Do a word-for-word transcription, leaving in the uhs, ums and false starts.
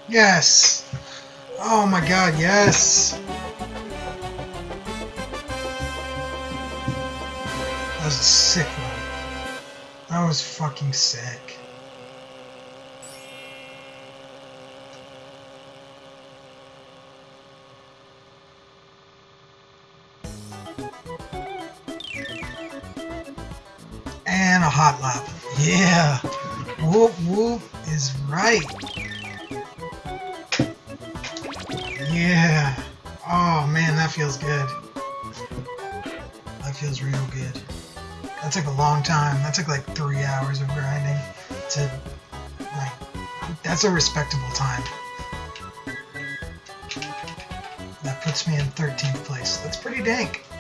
Yes! Oh my god, yes! That was a sick one. That was fucking sick. And a hot lap. Yeah! Whoop whoop is right. Yeah! Oh man, that feels good. That feels real good. That took a long time. That took like three hours of grinding to, like, that's a respectable time. That puts me in thirteenth place. That's pretty dank.